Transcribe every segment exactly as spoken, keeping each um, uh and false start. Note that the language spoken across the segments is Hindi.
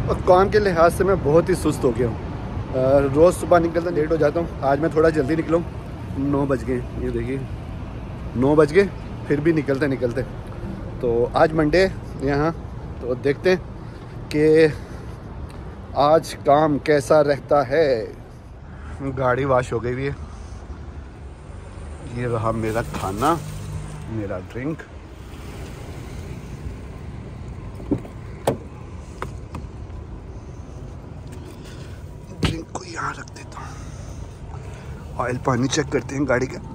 और काम के लिहाज से मैं बहुत ही सुस्त हो गया हूँ। रोज़ सुबह निकलता लेट हो जाता हूँ। आज मैं थोड़ा जल्दी निकलूँ। नौ बज गए, ये देखिए नौ बज गए, फिर भी निकलते निकलते। तो आज मंडे यहाँ, तो देखते हैं कि आज काम कैसा रहता है। गाड़ी वॉश हो गई भी है। ये रहा मेरा खाना, मेरा ड्रिंक। ड्रिंक को यहाँ रख देता हूँ। ऑयल पानी चेक करते हैं गाड़ी का।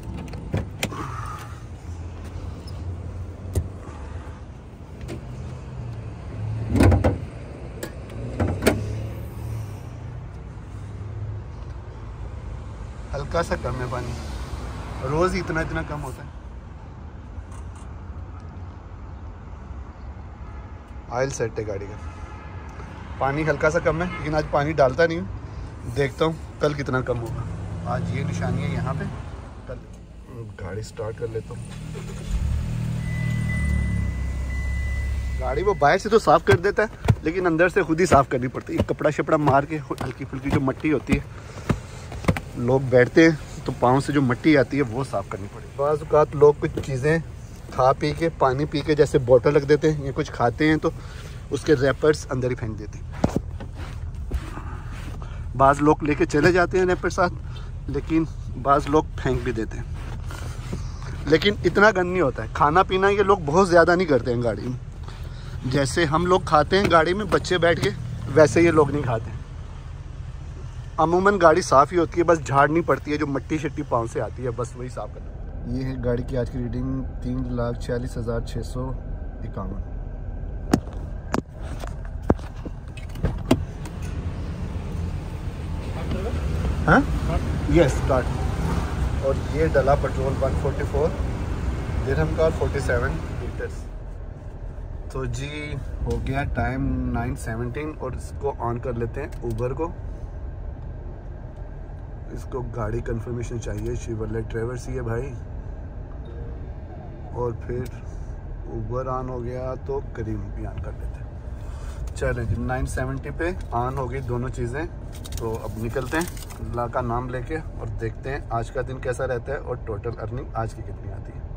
हल्का सा कम है पानी, रोज इतना इतना कम होता है। ऑयल सेट है गाड़ी का। पानी हल्का सा कम है, लेकिन आज पानी डालता नहीं हूँ। देखता हूँ कल कितना कम होगा। आज ये निशानी है यहाँ पे। कल गाड़ी स्टार्ट कर लेता हूँ। गाड़ी वो बाहर से तो साफ कर देता है, लेकिन अंदर से खुद ही साफ करनी पड़ती है। कपड़ा शपड़ा मार के हल्की फुल्की जो मट्टी होती है, लोग बैठते हैं तो पाँव से जो मट्टी आती है वो साफ़ करनी पड़ेगी। बाज़ औक़ात लोग कुछ चीज़ें खा पी के, पानी पी के, जैसे बोतल रख देते हैं या कुछ खाते हैं तो उसके रैपर्स अंदर ही फेंक देते हैं। बाज़ लोग लेके चले जाते हैं रैपर साथ, लेकिन बाज़ लोग फेंक भी देते हैं। लेकिन इतना गंद नहीं होता है। खाना पीना ये लोग बहुत ज़्यादा नहीं करते हैं गाड़ी में। जैसे हम लोग खाते हैं गाड़ी में बच्चे बैठ के, वैसे ये लोग नहीं खाते। अमूमन गाड़ी साफ़ ही होती है, बस झाड़नी पड़ती है जो मट्टी शट्टी पाँव से आती है, बस वही साफ़ करना। ये है गाड़ी की आज की रीडिंग, तीन लाख छियालीस हज़ार छः सौ इक्यावन। हाँ यस स्टार्ट। और ये डला पेट्रोल वन फोर्टी फोर दिरहम का, फोर्टी सेवन लीटर्स। तो जी हो गया टाइम नाइन सेवनटीन, और इसको ऑन कर लेते हैं ऊबर को। इसको गाड़ी कंफर्मेशन चाहिए, शिवरलेट ट्रैवर्स ही है भाई। और फिर ऊबर ऑन हो गया तो करीम भी ऑन कर लेते हैं। चलें जी, नाइन सेवेंटी पे ऑन हो गई दोनों चीज़ें। तो अब निकलते हैं अल्लाह का नाम लेके और देखते हैं आज का दिन कैसा रहता है और टोटल अर्निंग आज की कितनी आती है।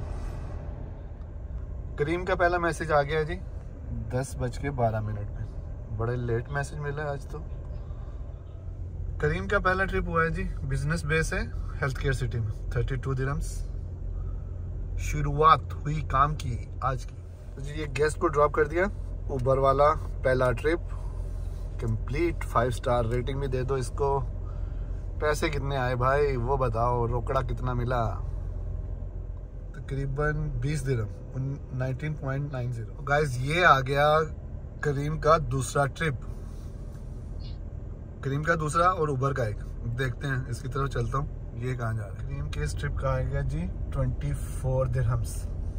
करीम का पहला मैसेज आ गया जी दस बज के बारह मिनट में। बड़े लेट मैसेज मिला है आज तो। करीम का पहला ट्रिप हुआ है जी, बिजनेस बेस है हेल्थ केयर सिटी में, थर्टी टू दिरहम्स। शुरुआत हुई काम की आज की। तो जी ये गेस्ट को ड्रॉप कर दिया। उबर वाला पहला trip complete, five star rating भी दे दो इसको। पैसे कितने आए भाई वो बताओ, रोकड़ा कितना मिला? तकरीबन बीस dirham, nineteen point nine zero. Guys ये आ गया करीम का दूसरा ट्रिप, करीम का दूसरा और उबर का एक। देखते हैं, इसकी तरफ चलता हूँ। ये कहाँ जा रहा है? करीम के इस ट्रिप का आएगा जी ट्वेंटी फोर दिरहम्स।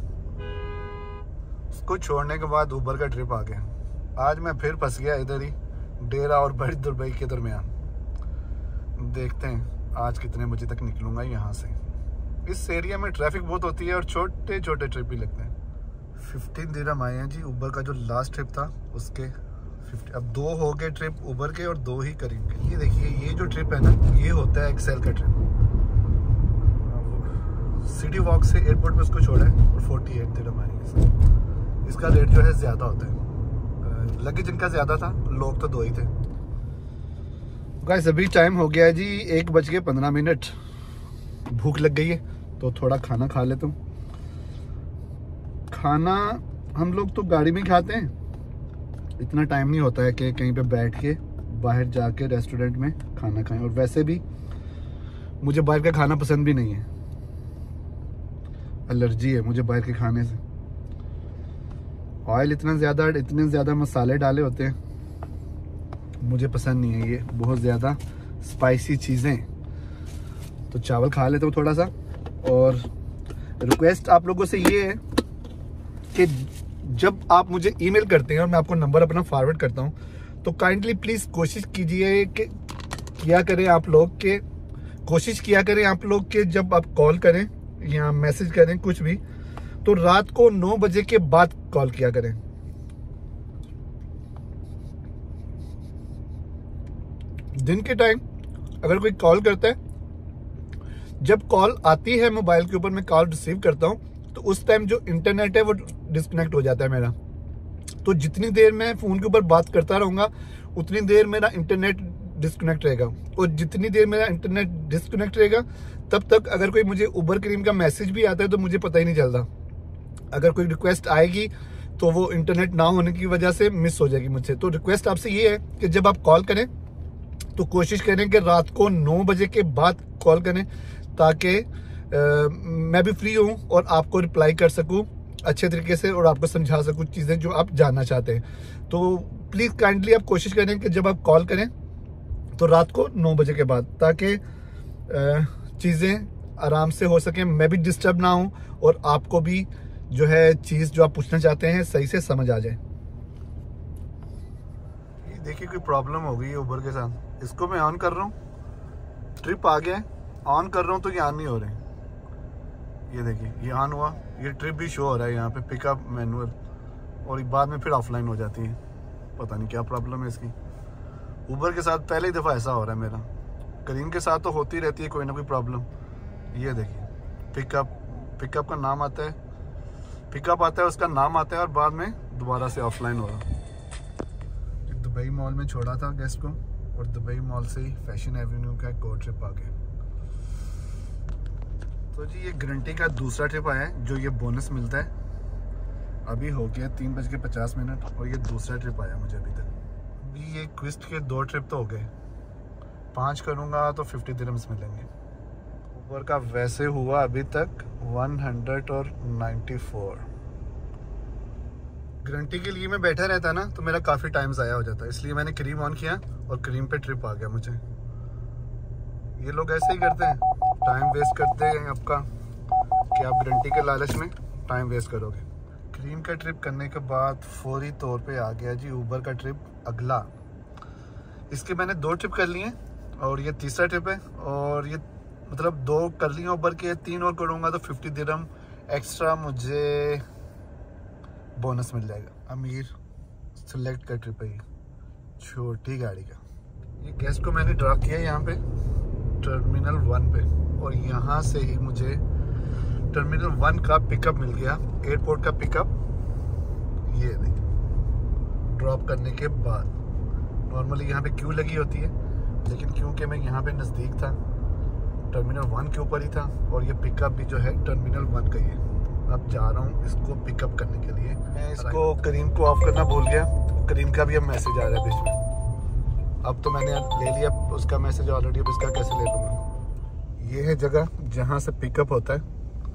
उसको छोड़ने के बाद उबर का ट्रिप आ गया। आज मैं फिर फंस गया इधर ही, डेरा और बड़ी दुबई के दरमियान। देखते हैं आज कितने बजे तक निकलूंगा यहाँ से। इस एरिया में ट्रैफिक बहुत होती है और छोटे छोटे ट्रिप ही लगते हैं। फिफ्टीन दिरहम आए हैं जी उबर का, जो लास्ट ट्रिप था उसके। अब दो हो गए ट्रिप उबर के और दो ही करीम के। ये देखिए ये जो ट्रिप है ना, ये होता है एक्सेल का ट्रिप। सिटी वॉक से एयरपोर्ट पे उसको छोड़ा है और फोर्टी एट दिरहम आएंगे। इसका रेट जो है ज़्यादा होता है। लगेज इनका ज़्यादा था, लोग तो दो ही थे। गाइस अभी टाइम हो गया है जी एक बज के पंद्रह मिनट। भूख लग गई है तो थोड़ा खाना खा लेता हूँ। खाना हम लोग तो गाड़ी में खाते हैं, इतना टाइम नहीं होता है कि कहीं पे बैठ के बाहर जाके रेस्टोरेंट में खाना खाएं। और वैसे भी मुझे बाहर का खाना पसंद भी नहीं है, एलर्जी है मुझे बाहर के खाने से। ऑयल इतना ज़्यादा, इतने ज़्यादा मसाले डाले होते हैं, मुझे पसंद नहीं है ये, बहुत ज़्यादा स्पाइसी चीज़ें। तो चावल खा लेता हूँ थोड़ा सा। और रिक्वेस्ट आप लोगों से ये है कि जब आप मुझे ईमेल करते हैं और मैं आपको नंबर अपना फॉरवर्ड करता हूं, तो काइंडली प्लीज़ कोशिश कीजिए कि किया करें आप लोग के कोशिश किया करें आप लोग के जब आप कॉल करें या मैसेज करें कुछ भी, तो रात को नौ बजे के बाद कॉल किया करें। दिन के टाइम अगर कोई कॉल करता है, जब कॉल आती है मोबाइल के ऊपर, मैं कॉल रिसीव करता हूँ, तो उस टाइम जो इंटरनेट है वो डिस्कनेक्ट हो जाता है मेरा। तो जितनी देर मैं फ़ोन के ऊपर बात करता रहूँगा उतनी देर मेरा इंटरनेट डिस्कनेक्ट रहेगा, और जितनी देर मेरा इंटरनेट डिस्कनेक्ट रहेगा तब तक अगर कोई मुझे उबर क्रीम का मैसेज भी आता है तो मुझे पता ही नहीं चलता। अगर कोई रिक्वेस्ट आएगी तो वो इंटरनेट ना होने की वजह से मिस हो जाएगी मुझसे। तो रिक्वेस्ट आपसे ये है कि जब आप कॉल करें तो कोशिश करें कि रात को नौ बजे के बाद कॉल करें, ताकि मैं भी फ्री हूँ और आपको रिप्लाई कर सकूँ अच्छे तरीके से और आपको समझा सकूँ चीज़ें जो आप जानना चाहते हैं। तो प्लीज़ काइंडली आप कोशिश करें कि जब आप कॉल करें तो रात को नौ बजे के बाद, ताकि चीज़ें आराम से हो सकें, मैं भी डिस्टर्ब ना हूँ और आपको भी जो है चीज़ जो आप पूछना चाहते हैं सही से समझ आ जाए। ये देखिए कोई प्रॉब्लम हो गई है उबर के साथ। इसको मैं ऑन कर रहा हूँ, ट्रिप आ गया है, ऑन कर रहा हूँ तो ये ऑन नहीं हो रहे। ये देखिए ये ऑन हुआ, ये ट्रिप भी शो हो रहा है यहाँ पे, पिकअप मैनुअल, और बाद में फिर ऑफलाइन हो जाती है। पता नहीं क्या प्रॉब्लम है इसकी। उबर के साथ पहली दफ़ा ऐसा हो रहा है मेरा। करीम के साथ तो होती रहती है कोई ना कोई प्रॉब्लम। ये देखिए पिकअप पिकअप का नाम आता है, पिकअप आता है, उसका नाम आता है, और बाद में दोबारा से ऑफलाइन हो रहा। दुबई मॉल में छोड़ा था गेस्ट को, और दुबई मॉल से ही फैशन एवेन्यू का एक और ट्रिप आ गया। तो जी ये गारंटी का दूसरा ट्रिप आया है, जो ये बोनस मिलता है। अभी हो गया तीन बज के पचास मिनट और ये दूसरा ट्रिप आया मुझे अभी तक। अभी ये क्विस्ट के दो ट्रिप तो हो गए, पाँच करूँगा तो फिफ्टी दिरहम्स मिलेंगे। उबर का वैसे हुआ अभी तक वन हंड्रेड और नाइन्टी फोर। गारंटी के लिए मैं बैठा रहता ना तो मेरा काफ़ी टाइम ज़ाया हो जाता, इसलिए मैंने क्रीम ऑन किया और क्रीम पे ट्रिप आ गया मुझे। ये लोग ऐसे ही करते हैं, टाइम वेस्ट करते हैं आपका, कि आप गारंटी के लालच में टाइम वेस्ट करोगे। क्रीम का ट्रिप करने के बाद फौरी तौर पे आ गया जी उबर का ट्रिप अगला। इसके मैंने दो ट्रिप कर लिए और ये तीसरा ट्रिप है, और ये मतलब दो कर लिए उबर के, तीन और करूँगा तो फिफ्टी दिरहम एक्स्ट्रा मुझे बोनस मिल जाएगा। अमीर सेलेक्ट का ट्रिप है ये, छोटी गाड़ी का। ये गेस्ट को मैंने ड्रॉप किया यहाँ पे टर्मिनल वन पे, और यहाँ से ही मुझे टर्मिनल वन का पिकअप मिल गया, एयरपोर्ट का पिकअप। ये देखिए ड्रॉप करने के बाद नॉर्मली यहाँ पे क्यू लगी होती है, लेकिन क्योंकि मैं यहाँ पे नज़दीक था, टर्मिनल वन के ऊपर ही था, और ये पिकअप भी जो है टर्मिनल वन का ही है। अब जा रहा हूँ इसको पिकअप करने के लिए। मैं इसको करीम को ऑफ करना भूल गया, करीम का भी अब मैसेज आ रहा है बीच में। अब तो मैंने ले लिया उसका मैसेज ऑलरेडी, अब इसका कैसे ले लूँगा। ये है जगह जहाँ से पिकअप होता है,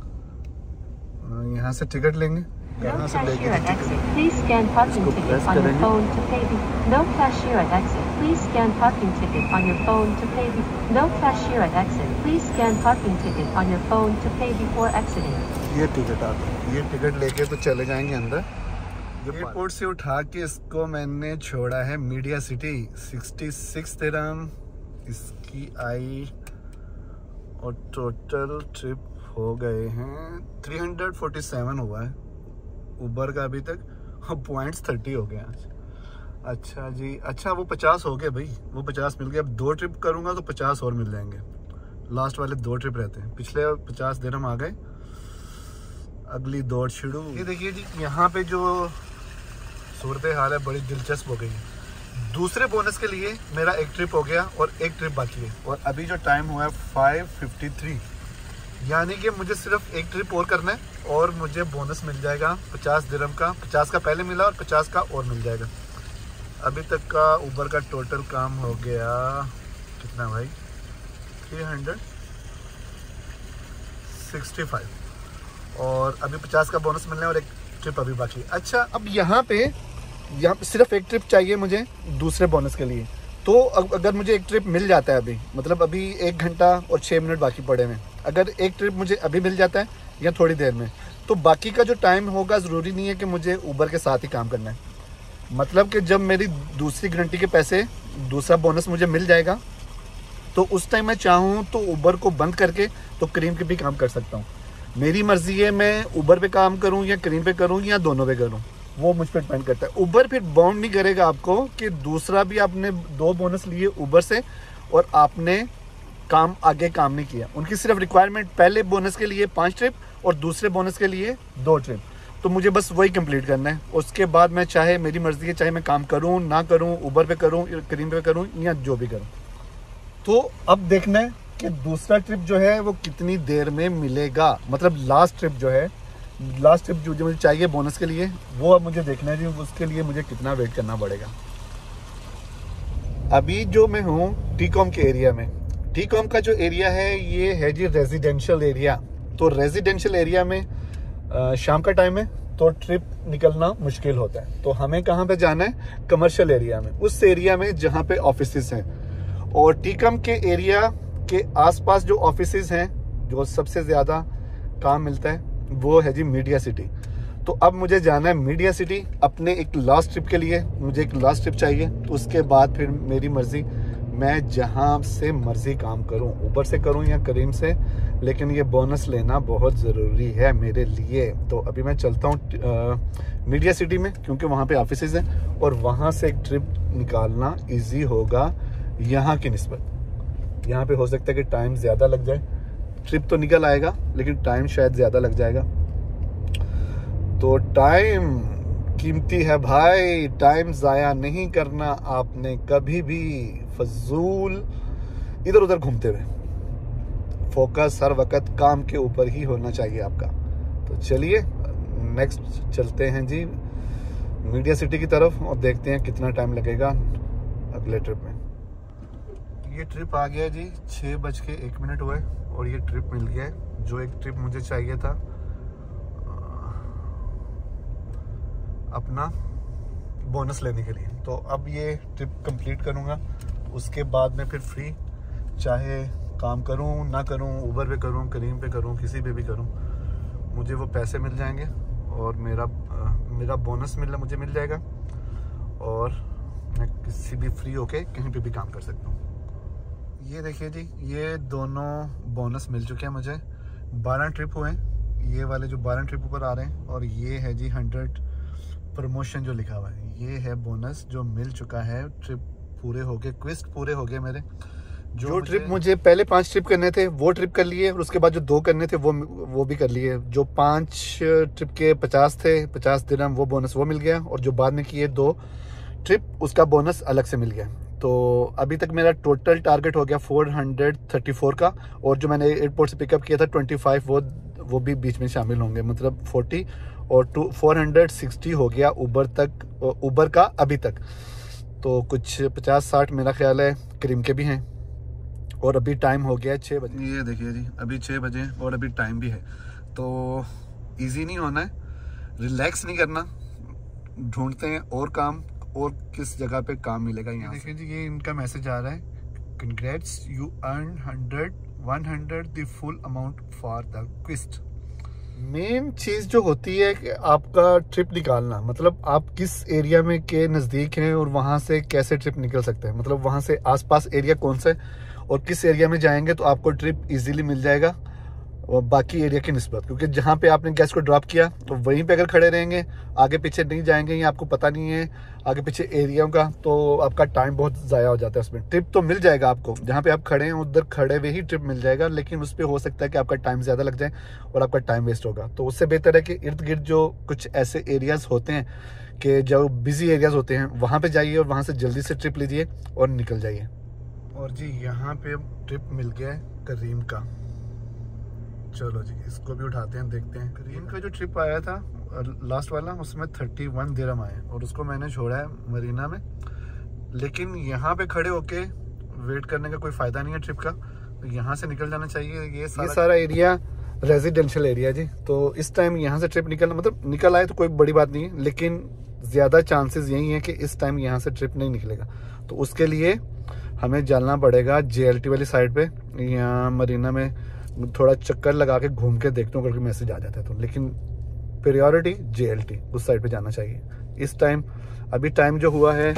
यहाँ से टिकट लेंगे, यहाँ से लेंगे Please scan parking ticket on your phone to pay. No cashier at exit. Please scan parking ticket on your phone to pay. No cashier at exit. Please scan parking ticket on your phone to pay before exiting. ये टिकट आ गया, ये टिकट लेके तो चले जाएंगे अंदर। एयरपोर्ट से उठा के इसको मैंने छोड़ा है Media City, sixty six dirham इसकी आई, और टोटल ट्रिप हो गए हैं थ्री हंड्रेड फोर्टी सेवन हुआ है उबर का अभी तक, और पॉइंट्स थर्टी हो गए आज। अच्छा जी, अच्छा वो पचास हो गए भाई, वो पचास मिल गए। अब दो ट्रिप करूँगा तो पचास और मिल जाएंगे, लास्ट वाले दो ट्रिप रहते हैं। पिछले पचास दिरहम आ गए, अगली दौड़ शुरू। ये देखिए जी यहाँ पे जो सूरत हाल है बड़ी दिलचस्प हो गई है। दूसरे बोनस के लिए मेरा एक ट्रिप हो गया और एक ट्रिप बाकी है, और अभी जो टाइम हुआ है फाइव फिफ्टी थ्री, यानी कि मुझे सिर्फ एक ट्रिप और करना है और मुझे बोनस मिल जाएगा पचास दिरहम का। पचास का पहले मिला और पचास का और मिल जाएगा। अभी तक का उबर का टोटल काम हो गया कितना भाई, थ्री हंड्रेड सिक्सटी फाइव, और अभी पचास का बोनस मिलने और एक ट्रिप अभी बाकी। अच्छा अब यहाँ पे यहाँ पे सिर्फ एक ट्रिप चाहिए मुझे दूसरे बोनस के लिए। तो अगर मुझे एक ट्रिप मिल जाता है अभी, मतलब अभी एक घंटा और छः मिनट बाकी पड़े हैं, अगर एक ट्रिप मुझे अभी मिल जाता है या थोड़ी देर में, तो बाकी का जो टाइम होगा ज़रूरी नहीं है कि मुझे उबर के साथ ही काम करना है। मतलब कि जब मेरी दूसरी गारंटी के पैसे, दूसरा बोनस मुझे मिल जाएगा, तो उस टाइम मैं चाहूँ तो उबर को बंद करके तो क्रीम के भी काम कर सकता हूँ। मेरी मर्ज़ी है मैं उबर पे काम करूँ या क्रीम पे करूँ या दोनों पे करूँ। वो मुझ पर डिपेंड करता है। उबर फिर बाउंड नहीं करेगा आपको कि दूसरा भी आपने दो बोनस लिए उबर से और आपने काम आगे काम नहीं किया। उनकी सिर्फ रिक्वायरमेंट पहले बोनस के लिए पाँच ट्रिप और दूसरे बोनस के लिए दो ट्रिप, तो मुझे बस वही कंप्लीट करना है। उसके बाद मैं चाहे मेरी मर्ज़ी है, चाहे मैं काम करूं ना करूं, उबर पे करूं, करीम पे करूं या जो भी करूं। तो अब देखना है कि दूसरा ट्रिप जो है वो कितनी देर में मिलेगा, मतलब लास्ट ट्रिप जो है, लास्ट ट्रिप जो जो मुझे चाहिए बोनस के लिए, वो अब मुझे देखना है जी उसके लिए मुझे कितना वेट करना पड़ेगा। अभी जो मैं हूँ टी कॉम के एरिया में, टी कॉम का जो एरिया है ये है जी रेजिडेंशियल एरिया। तो रेजिडेंशियल एरिया में आ, शाम का टाइम है तो ट्रिप निकलना मुश्किल होता है। तो हमें कहाँ पे जाना है, कमर्शियल एरिया में, उस एरिया में जहाँ पे ऑफिसेस हैं। और टी कॉम के एरिया के आसपास जो ऑफिसेस हैं, जो सबसे ज़्यादा काम मिलता है वो है जी मीडिया सिटी। तो अब मुझे जाना है मीडिया सिटी अपने एक लास्ट ट्रिप के लिए। मुझे एक लास्ट ट्रिप चाहिए, तो उसके बाद फिर मेरी मर्ज़ी, मैं जहाँ से मर्ज़ी काम करूँ, उबर से करूँ या करीम से, लेकिन ये बोनस लेना बहुत ज़रूरी है मेरे लिए। तो अभी मैं चलता हूँ मीडिया सिटी में, क्योंकि वहाँ पे ऑफिसेज हैं और वहाँ से एक ट्रिप निकालना इजी होगा यहाँ की निस्बत। यहाँ पे हो सकता है कि टाइम ज़्यादा लग जाए, ट्रिप तो निकल आएगा लेकिन टाइम शायद ज़्यादा लग जाएगा। तो टाइम कीमती है भाई, टाइम ज़ाया नहीं करना आपने कभी भी फजूल इधर उधर घूमते हुए। फोकस हर वक्त काम के ऊपर ही होना चाहिए आपका। तो चलिए नेक्स्ट चलते हैं जी मीडिया सिटी की तरफ और देखते हैं कितना टाइम लगेगा अगले ट्रिप में। ये ट्रिप आ गया जी, छः बज के एक मिनट हुए और ये ट्रिप मिल गया है, जो एक ट्रिप मुझे चाहिए था अपना बोनस लेने के लिए। तो अब ये ट्रिप कंप्लीट करूँगा, उसके बाद मैं फिर फ्री, चाहे काम करूँ ना करूँ, उबर पे करूँ, करीम पे करूँ, किसी पे भी करूँ, मुझे वो पैसे मिल जाएंगे और मेरा आ, मेरा बोनस मिल मुझे मिल जाएगा और मैं किसी भी फ्री होके कहीं पे भी काम कर सकता हूँ। ये देखिए जी, ये दोनों बोनस मिल चुके हैं मुझे। बारह ट्रिप हुए हैं, ये वाले जो बारह ट्रिप ऊपर आ रहे हैं, और ये है जी हंड्रेड प्रमोशन जो लिखा हुआ है, ये है बोनस जो मिल चुका है। ट्रिप पूरे हो गए, क्विस्ट पूरे हो गए मेरे। जो, जो ट्रिप मुझे पहले पांच ट्रिप करने थे वो ट्रिप कर लिए, और उसके बाद जो दो करने थे वो वो भी कर लिए। जो पांच ट्रिप के पचास थे, पचास दिरहम वो बोनस वो मिल गया, और जो बाद में किए दो ट्रिप उसका बोनस अलग से मिल गया। तो अभी तक मेरा टोटल टारगेट हो गया फोर हंड्रेड थर्टी फोर का, और जो मैंने एयरपोर्ट से पिकअप किया था ट्वेंटी फाइव, वो वो भी बीच में शामिल होंगे, मतलब फोर्टी और टू फोर हंड्रेड सिक्सटी हो गया उबर तक, उबर का अभी तक। तो कुछ पचास साठ मेरा ख्याल है करीम के भी हैं। और अभी टाइम हो गया छः बजे। ये देखिए जी, अभी छः बजे और अभी टाइम भी है। तो इजी नहीं होना है, रिलैक्स नहीं करना, ढूंढते हैं और काम, और किस जगह पे काम मिलेगा। यहाँ देखिए जी, ये इनका मैसेज आ रहा है, congrats you earn hundred one hundred the full amount for the quest. मेन चीज़ जो होती है कि आपका ट्रिप निकालना, मतलब आप किस एरिया में के नज़दीक हैं और वहाँ से कैसे ट्रिप निकल सकते हैं, मतलब वहाँ से आसपास एरिया कौन सा है और किस एरिया में जाएंगे तो आपको ट्रिप इजीली मिल जाएगा और बाकी एरिया की निस्बत। क्योंकि जहाँ पे आपने गैस को ड्रॉप किया तो वहीं पे अगर खड़े रहेंगे, आगे पीछे नहीं जाएंगे या आपको पता नहीं है आगे पीछे एरिया का, तो आपका टाइम बहुत ज़ाया हो जाता है उसमें। ट्रिप तो मिल जाएगा आपको, जहाँ पे आप खड़े हैं उधर खड़े हुए ही ट्रिप मिल जाएगा, लेकिन उस पर हो सकता है कि आपका टाइम ज़्यादा लग जाए और आपका टाइम वेस्ट होगा। तो उससे बेहतर है कि इर्द गिर्द जो कुछ ऐसे एरियाज़ होते हैं कि जो बिजी एरियाज़ होते हैं वहाँ पर जाइए और वहाँ से जल्दी से ट्रिप लीजिए और निकल जाइए। और जी यहाँ पे ट्रिप मिल गया है करीम का, चलो जी इसको भी उठाते हैं, देखते हैं। करीम का जो ट्रिप आया था लास्ट वाला, उसमें थर्टी वन दिरहम आए और उसको मैंने छोड़ा है मरीना में। लेकिन यहाँ पे खड़े होके वेट करने का कोई फ़ायदा नहीं है ट्रिप का, तो यहाँ से निकल जाना चाहिए। ये सारा, ये सारा एरिया रेजिडेंशियल एरिया जी। तो इस टाइम यहाँ से ट्रिप निकलना, मतलब निकल आए तो कोई बड़ी बात नहीं है, लेकिन ज़्यादा चांसेस यही है कि इस टाइम यहाँ से ट्रिप नहीं निकलेगा। तो उसके लिए हमें जाना पड़ेगा जे एल टी वाली साइड पे, यहाँ मरीना में थोड़ा चक्कर लगा के घूम के देखता हूँ, करके मैसेज आ जाता है तो। लेकिन प्रायोरिटी जे एल टी उस साइड पे जाना चाहिए इस टाइम। अभी टाइम जो हुआ है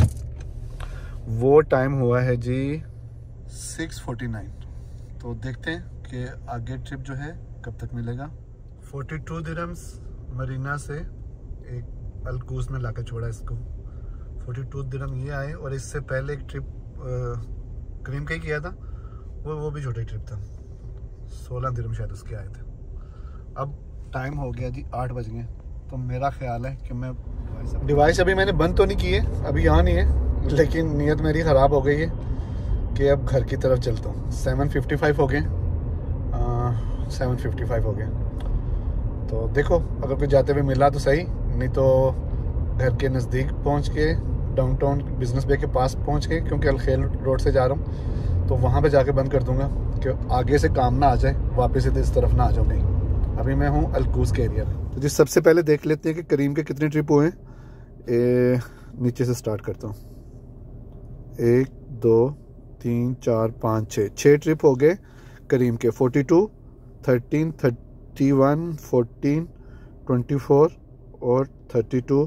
वो टाइम हुआ है जी सिक्स फोर्टी नाइन। तो देखते हैं कि आगे ट्रिप जो है कब तक मिलेगा। फोर्टी टू दिरहम्स मरीना से एक अलकूस में लाकर छोड़ा इसको। फोर्टी टू दिरहम ये आए, और इससे पहले एक ट्रिप करीम का ही किया था, वो वो भी छोटा ट्रिप था, सोलह दिरहम शायद उसके आए थे। अब टाइम हो गया जी, आठ बज गए, तो मेरा ख्याल है कि मैं डिवाइस अभी मैंने बंद तो नहीं की है, अभी यहाँ नहीं है, लेकिन नीयत मेरी ख़राब हो गई है कि अब घर की तरफ चलता हूँ। सेवन फिफ्टी फाइव हो गए, सेवन फिफ्टी फाइव हो गए, तो देखो अगर कोई जाते हुए मिला तो सही, नहीं तो घर के नज़दीक पहुँच के, डाउनटाउन बिजनेस बे के पास पहुँच के, क्योंकि अलखेल रोड से जा रहा हूँ, तो वहाँ पे जाके बंद कर दूँगा कि आगे से काम ना आ जाए, वापस से इस तरफ ना आ जाओ कहीं। अभी मैं हूँ अलकूस के एरिया में। तो जी सबसे पहले देख लेते हैं कि करीम के कितने ट्रिप हुए हैं। नीचे से स्टार्ट करता हूँ। एक दो तीन चार पाँच छः छः ट्रिप हो गए करीम के। Forty two, thirteen, thirty one, fourteen, twenty four और थर्टी टू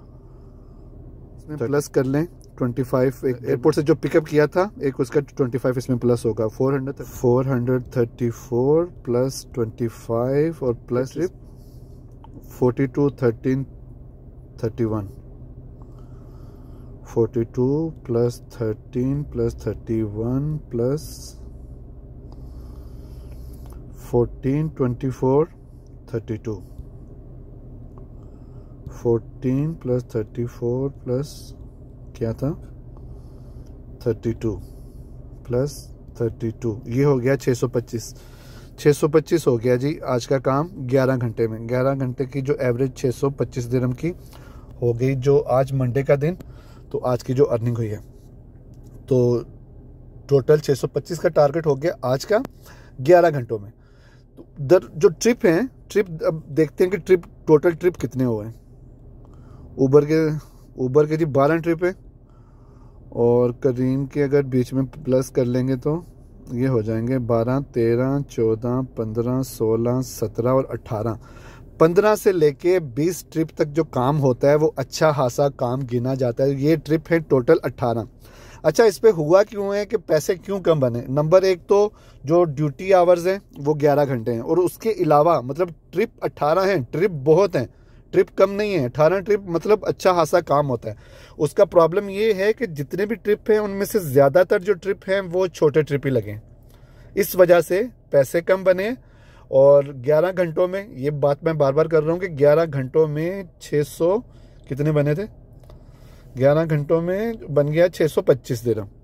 प्लस कर लें ट्वेंटी फाइव। एक एयरपोर्ट से जो पिकअप किया था, एक उसका ट्वेंटी फाइव इसमें प्लस होगा। Four hundred four hundred thirty four plus twenty five और plus forty two, thirteen, thirty one, forty two plus thirteen plus thirty one plus fourteen, twenty four, thirty two, fourteen plus thirty four plus क्या था thirty two plus thirty two, ये हो गया छः सौ पच्चीस। छः सौ पच्चीस हो गया जी आज का काम ग्यारह घंटे में। ग्यारह घंटे की जो एवरेज छः सौ पच्चीस दिरहम की हो गई, जो आज मंडे का दिन, तो आज की जो अर्निंग हुई है, तो टोटल छः सौ पच्चीस का टारगेट हो गया आज का ग्यारह घंटों में। तो दर जो ट्रिप हैं, ट्रिप अब देखते हैं कि ट्रिप टोटल ट्रिप कितने हुए हैं। ऊबर के ऊबर के जी बारह ट्रिप है, और करीम के अगर बीच में प्लस कर लेंगे तो ये हो जाएंगे बारह, तेरह, चौदह, पंद्रह, सोलह, सत्रह और अट्ठारह। पंद्रह से लेके बीस ट्रिप तक जो काम होता है वो अच्छा खासा काम गिना जाता है। ये ट्रिप है टोटल अट्ठारह। अच्छा, इस पे हुआ क्यों है कि पैसे क्यों कम बने? नंबर एक तो जो ड्यूटी आवर्स हैं वो ग्यारह घंटे हैं, और उसके अलावा मतलब ट्रिप अट्ठारह हैं, ट्रिप बहुत हैं, ट्रिप कम नहीं है। अठारह ट्रिप मतलब अच्छा खासा काम होता है। उसका प्रॉब्लम ये है कि जितने भी ट्रिप हैं उनमें से ज़्यादातर जो ट्रिप हैं वो छोटे ट्रिप ही लगे, इस वजह से पैसे कम बने। और ग्यारह घंटों में, ये बात मैं बार बार कर रहा हूँ कि ग्यारह घंटों में छः सौ कितने बने थे? ग्यारह घंटों में बन गया छः सौ पच्चीस दिरहम।